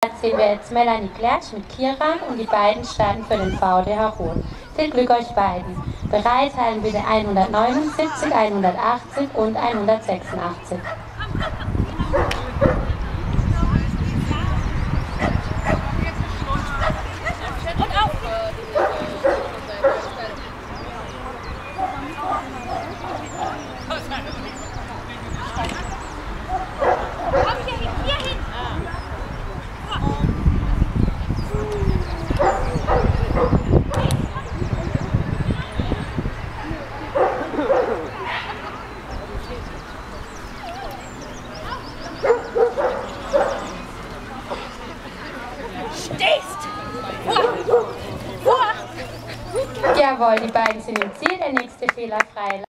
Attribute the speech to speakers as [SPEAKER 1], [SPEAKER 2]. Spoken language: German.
[SPEAKER 1] sehen wir jetzt Melanie Klertsch mit Kieran und die beiden starten für den VDH Rot. Viel Glück euch beiden. Bereit halten bitte 179, 180 und 186. Jawohl, die beiden sind im Ziel, der nächste fehlerfrei.